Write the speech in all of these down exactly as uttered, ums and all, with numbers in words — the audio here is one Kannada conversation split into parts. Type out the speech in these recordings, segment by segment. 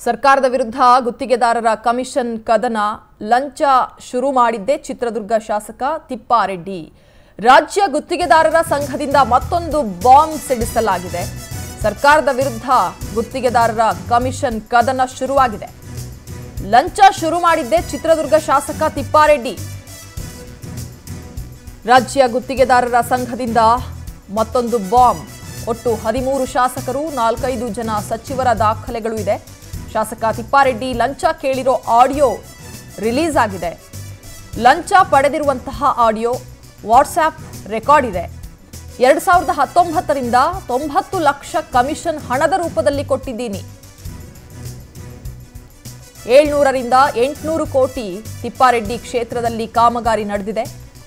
ಸರ್ಕಾರದ ವಿರುದ್ಧ ಗುತ್ತಿಗೆದಾರರ ಕಮಿಷನ್ ಕದನ ಲಂಚ ಶುರು ಮಾಡಿದ್ದೇ ಚಿತ್ರದುರ್ಗ ಶಾಸಕ ತಿಪ್ಪಾರೆಡ್ಡಿ. ರಾಜ್ಯ ಗುತ್ತಿಗೆದಾರರ ಸಂಘದಿಂದ ಮತ್ತೊಂದು ಬಾಂಬ್ ಸಿಡಿಸಲಾಗಿದೆ. ಸರ್ಕಾರದ ವಿರುದ್ಧ ಗುತ್ತಿಗೆದಾರರ ಕಮಿಷನ್ ಕದನ ಶುರುವಾಗಿದೆ. ಲಂಚ ಶುರು ಮಾಡಿದ್ದೇ ಚಿತ್ರದುರ್ಗ ಶಾಸಕ ತಿಪ್ಪಾರೆಡ್ಡಿ. ರಾಜ್ಯ ಗುತ್ತಿಗೆದಾರರ ಸಂಘದಿಂದ ಮತ್ತೊಂದು ಬಾಂಬ್. ಒಟ್ಟು ಹದಿಮೂರು ಶಾಸಕರು, ನಾಲ್ಕೈದು ಜನ ಸಚಿವರ ದಾಖಲೆಗಳು ಇದೆ. ಶಾಸಕ ತಿಪ್ಪಾರೆಡ್ಡಿ ಲಂಚ ಕೇಳಿರೋ ಆಡಿಯೋ ರಿಲೀಸ್ ಆಗಿದೆ. ಲಂಚ ಪಡೆದಿರುವಂತಹ ಆಡಿಯೋ ವಾಟ್ಸ್ಆಪ್ ರೆಕಾರ್ಡ್ ಇದೆ. ಎರಡು ಸಾವಿರದ ಹತ್ತೊಂಬತ್ತರಿಂದ ತೊಂಬತ್ತು ಲಕ್ಷ ಕಮಿಷನ್ ಹಣದ ರೂಪದಲ್ಲಿ ಕೊಟ್ಟಿದ್ದೀನಿ. ಏಳ್ನೂರರಿಂದ ಎಂಟುನೂರು ಕೋಟಿ ತಿಪ್ಪಾರೆಡ್ಡಿ ಕ್ಷೇತ್ರದಲ್ಲಿ ಕಾಮಗಾರಿ ನಡೆದಿದೆ.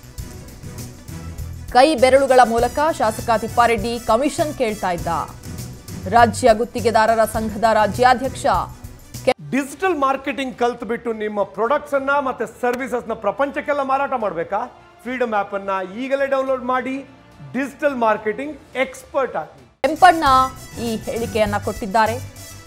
ಕೈ ಬೆರಳುಗಳ ಮೂಲಕ ಶಾಸಕ ತಿಪ್ಪಾರೆಡ್ಡಿ ಕಮಿಷನ್ ಕೇಳ್ತಾ ಇದ್ದ. ರಾಜ್ಯ ಗುತ್ತಿಗೆದಾರರ ಸಂಘದ ರಾಜ್ಯಾಧ್ಯಕ್ಷ ಡಿಜಿಟಲ್ ಮಾರ್ಕೆಟಿಂಗ್ ಕಲ್ತ್ಬಿಟ್ಟು ನಿಮ್ಮ ಪ್ರಾಡಕ್ಟ್ಸ್ ಅನ್ನ ಮತ್ತೆ ಸರ್ವಿಸಸ್ ನ ಪ್ರಪಂಚಕ್ಕೆಲ್ಲ ಮಾರಾಟ ಮಾಡಬೇಕಾ? ಫ್ರೀಡಮ್ ಆಪ್ ಅನ್ನ ಈಗಲೇ ಡೌನ್ಲೋಡ್ ಮಾಡಿ ಡಿಜಿಟಲ್ ಮಾರ್ಕೆಟಿಂಗ್ ಎಕ್ಸ್ಪರ್ಟ್ ಆಗಿ. ಕೆಂಪಣ್ಣ ಈ ಹೇಳಿಕೆಯನ್ನ ಕೊಟ್ಟಿದ್ದಾರೆ.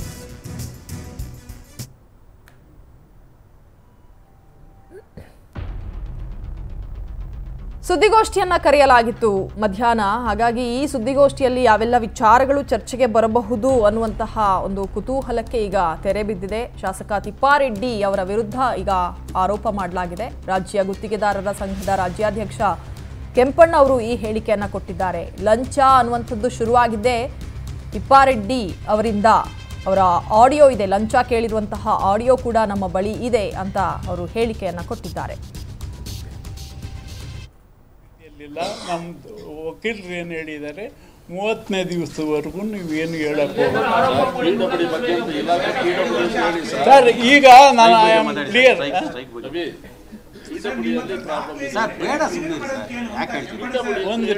ಸುದ್ದಿಗೋಷ್ಠಿಯನ್ನ ಕರೆಯಲಾಗಿತ್ತು ಮಧ್ಯಾಹ್ನ. ಹಾಗಾಗಿ ಈ ಸುದ್ದಿಗೋಷ್ಠಿಯಲ್ಲಿ ಯಾವೆಲ್ಲ ವಿಚಾರಗಳು ಚರ್ಚೆಗೆ ಬರಬಹುದು ಅನ್ನುವಂತಹ ಒಂದು ಕುತೂಹಲಕ್ಕೆ ಈಗ ತೆರೆ ಬಿದ್ದಿದೆ. ಶಾಸಕ ತಿಪ್ಪಾರೆಡ್ಡಿ ಅವರ ವಿರುದ್ಧ ಈಗ ಆರೋಪ ಮಾಡಲಾಗಿದೆ. ರಾಜ್ಯ ಗುತ್ತಿಗೆದಾರರ ಸಂಘದ ರಾಜ್ಯಾಧ್ಯಕ್ಷ ಕೆಂಪಣ್ಣ ಅವರು ಈ ಹೇಳಿಕೆಯನ್ನ ಕೊಟ್ಟಿದ್ದಾರೆ. ಲಂಚ ಅನ್ನುವಂಥದ್ದು ಶುರುವಾಗಿದ್ದೇ ತಿಪ್ಪಾರೆಡ್ಡಿ ಅವರಿಂದ. ಅವರ ಆಡಿಯೋ ಇದೆ, ಲಂಚ ಕೇಳಿರುವಂತಹ ಆಡಿಯೋ ಕೂಡ ನಮ್ಮ ಬಳಿ ಇದೆ ಅಂತ ಅವರು ಹೇಳಿಕೆಯನ್ನ ಕೊಟ್ಟಿದ್ದಾರೆ. ನಮ್ದು ವಕೀಲರು ಏನು ಹೇಳಿದ್ದಾರೆ, ಮೂವತ್ತನೇ ದಿವಸದವರೆಗೂ ನೀವೇನು ಹೇಳಕ್ಕೆ ಸರ್. ಈಗ ನಾನು ಐ ಆಮ್ ಕ್ಲಿಯರ್. ಒಂದು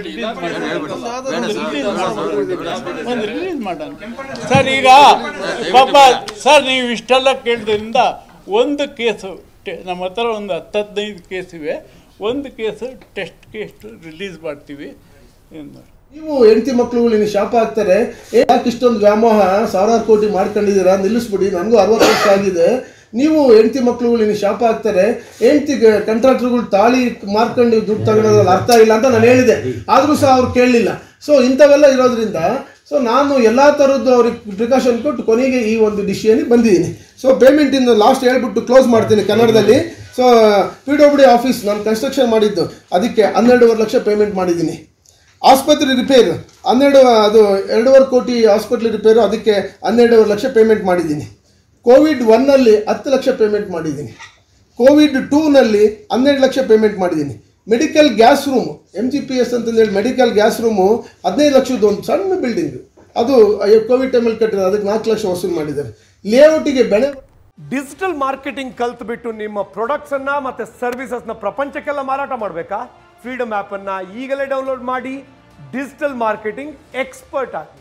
ರಿಲೀಸ್ ಮಾಡೋಣ ಸರ್. ಈಗ ಪಾಪ ಸರ್, ನೀವು ಇಷ್ಟೆಲ್ಲ ಕೇಳಿದ್ರಿಂದ ಒಂದು ಕೇಸು ನಮ್ಮ ಹತ್ರ ಒಂದು ಹತ್ತು ಹದಿನೈದು ಕೇಸ್ ಇವೆ. ಒಂದು ಕೇಸು ಟೆಸ್ಟ್ ಕೇಸ್ ರಿಲೀಸ್ ಮಾಡ್ತೀವಿ. ನೀವು ಹೆಂಡತಿ ಮಕ್ಕಳು ನಿನ್ನ ಶಾಪ ಆಗ್ತಾರೆ. ಯಾಕೆ ಇಷ್ಟೊಂದು ವ್ಯಾಮೋಹ ಸಾವಿರಾರು ಕೋಟಿ ಮಾಡ್ಕೊಂಡಿದ್ದೀರಾ? ನಿಲ್ಲಿಸ್ಬಿಡಿ. ನನಗೂ ಅರವತ್ತು ವರ್ಷ ಆಗಿದೆ. ನೀವು ಹೆಂಡತಿ ಮಕ್ಕಳು ನಿನ್ನ ಶಾಪ ಆಗ್ತಾರೆ. ಹೆಂಡತಿ ಕಾಂಟ್ರಾಕ್ಟರ್ಗಳು ತಾಳಿ ಮಾರ್ಕೊಂಡು ದುಡ್ಡು ತಗೊಳೋದ್ರಲ್ಲಿ ಅರ್ಥ ಇಲ್ಲ ಅಂತ ನಾನು ಹೇಳಿದೆ. ಆದರೂ ಸಹ ಅವ್ರು ಕೇಳಲಿಲ್ಲ. ಸೊ ಇಂಥವೆಲ್ಲ ಇರೋದ್ರಿಂದ ಸೊ ನಾನು ಎಲ್ಲ ಥರದ್ದು ಅವ್ರಿಗೆ ಪ್ರಿಕಾಷನ್ ಕೊಟ್ಟು ಕೊನೆಗೆ ಈ ಒಂದು ಡಿಸಿಷನ್ಗೆ ಬಂದಿದ್ದೀನಿ. ಸೊ ಪೇಮೆಂಟ್ ಇಂದ ಲಾಸ್ಟ್ ಹೇಳ್ಬಿಟ್ಟು ಕ್ಲೋಸ್ ಮಾಡ್ತೀನಿ ಕನ್ನಡದಲ್ಲಿ. So P W D office ನಾನು ಕನ್ಸ್ಟ್ರಕ್ಷನ್ ಮಾಡಿದ್ದು, ಅದಕ್ಕೆ ಹನ್ನೆರಡೂವರೆ ಲಕ್ಷ ಪೇಮೆಂಟ್ ಮಾಡಿದ್ದೀನಿ. ಆಸ್ಪತ್ರೆ ರಿಪೇರ್ ಹನ್ನೆರಡು ಅದು ಎರಡೂವರೆ ಕೋಟಿ ಹಾಸ್ಪಿಟ್ಲ್ ರಿಪೇರು, ಅದಕ್ಕೆ ಹನ್ನೆರಡೂವರೆ ಲಕ್ಷ ಪೇಮೆಂಟ್ ಮಾಡಿದ್ದೀನಿ. ಕೋವಿಡ್ ಒನ್ನಲ್ಲಿ ಹತ್ತು ಲಕ್ಷ ಪೇಮೆಂಟ್ ಮಾಡಿದ್ದೀನಿ. ಕೋವಿಡ್ ಟೂನಲ್ಲಿ ಹನ್ನೆರಡು ಲಕ್ಷ ಪೇಮೆಂಟ್ ಮಾಡಿದ್ದೀನಿ. Medical gas room M G P S ಅಂತಂದೇಳಿ ಮೆಡಿಕಲ್ ಗ್ಯಾಸ್ ರೂಮು ಹದಿನೈದು ಲಕ್ಷದ ಒಂದು ಸಣ್ಣ ಬಿಲ್ಡಿಂಗ್, ಅದು ಕೋವಿಡ್ ಟೈಮಲ್ಲಿ ಕಟ್ಟಿರೋದು, ಅದಕ್ಕೆ ನಾಲ್ಕು ಲಕ್ಷ ವಸೂಲು ಮಾಡಿದ್ದಾರೆ. ಲೇಔಟಿಗೆ ಬೆಳೆ. ಡಿಜಿಟಲ್ ಮಾರ್ಕೆಟಿಂಗ್ ಕಲ್ತ್ಬಿಟ್ಟು ನಿಮ್ಮ ಪ್ರಾಡಕ್ಟ್ಸ್ ಅನ್ನ ಮತ್ತೆ ಸರ್ವಿಸಸ್ ನ ಪ್ರಪಂಚಕ್ಕೆಲ್ಲ ಮಾರಾಟ ಮಾಡಬೇಕಾ? ಫ್ರೀಡಮ್ ಆಪ್ ಅನ್ನ ಈಗಲೇ ಡೌನ್ಲೋಡ್ ಮಾಡಿ ಡಿಜಿಟಲ್ ಮಾರ್ಕೆಟಿಂಗ್ ಎಕ್ಸ್ಪರ್ಟ್ ಆಗಿ.